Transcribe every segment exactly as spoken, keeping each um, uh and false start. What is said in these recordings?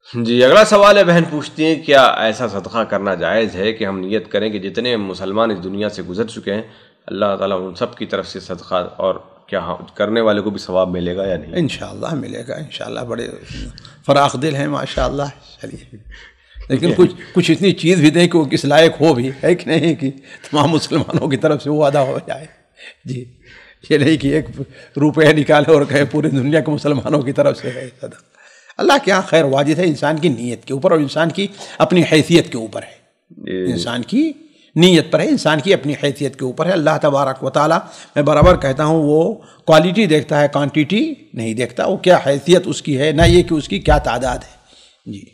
جی اگلا سوال ہے، بہن پوچھتی ہیں کیا ایسا صدقہ کرنا جائز ہے کہ ہم نیت کریں کہ جتنے مسلمان اس دنیا سے گزر چکے ہیں اللہ تعالیٰ ان سب کی طرف سے صدقہ، اور کیا کرنے والے کو بھی ثواب ملے گا یا نہیں؟ انشاءاللہ ملے گا، انشاءاللہ بڑے فراخ دل ہیں ماشاءاللہ. چلیے لیکن کچھ کچھ اتنی چیز بھی دیں کہ وہ کس لائق ہو بھی، ہے کہ نہیں، کہ تمام مسلمانوں کی طرف سے وہ ادا ہو جائے. جی یہ نہیں کہ ایک روپے نکالے اور کہے پوری دنیا کے مسلمانوں کی طرف سے ہے صدقہ. اللہ کے یہاں خیر واجب ہے انسان کی نیت کے اوپر اور انسان کی اپنی حیثیت کے اوپر ہے. انسان کی نیت پر ہے، انسان کی اپنی حیثیت کے اوپر ہے. اللہ تبارک و تعالیٰ، میں برابر کہتا ہوں، وہ کوالٹی دیکھتا ہے، کوانٹیٹی نہیں دیکھتا. وہ کیا حیثیت اس کی ہے، نہ یہ کہ اس کی کیا تعداد ہے. جی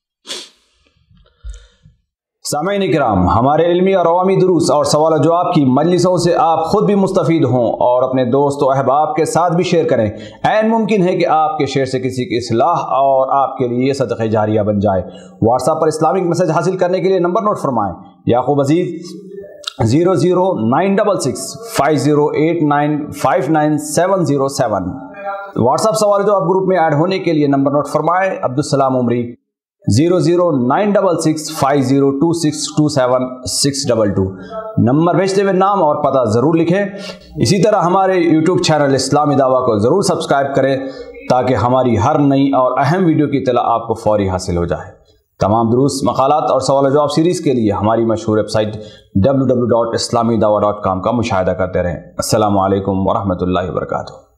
سامعین کرام، ہمارے علمی اور عوامی دروس اور سوال و جواب کی مجلسوں سے آپ خود بھی مستفید ہوں اور اپنے دوست و احباب کے ساتھ بھی شیئر کریں. عین ممکن ہے کہ آپ کے شیئر سے کسی کی اصلاح اور آپ کے لیے صدقہ جاریہ بن جائے. واٹس ایپ پر اسلامک میسج حاصل کرنے کے لیے نمبر نوٹ فرمائیں: Yaqub Aziz zero zero nine double six five zero eight nine five nine seven zero seven. WhatsApp سوال و جواب گروپ میں ایڈ ہونے کے لیے نمبر نوٹ فرمائیں: Abdussalam Umari zero zero nine double six five zero two six two seven six double two. Number بھیجتے ہوئے نام اور پتہ ضرور لکھیں. اسی طرح ہمارے یوٹیوب چینل اسلامی دعویٰ کو ضرور سبسکرائب کریں تاکہ ہماری ہر نئی اور اہم ویڈیو کی اطلاع آپ کو فوری حاصل ہو جائے. تمام دروس، مقالات اور سوال و جواب سیریز کے لیے ہماری مشہور website W W W dot Islami Dawah dot com کا مشاہدہ کرتے رہیں. السلام علیکم ورحمۃ اللہ وبرکاتہ.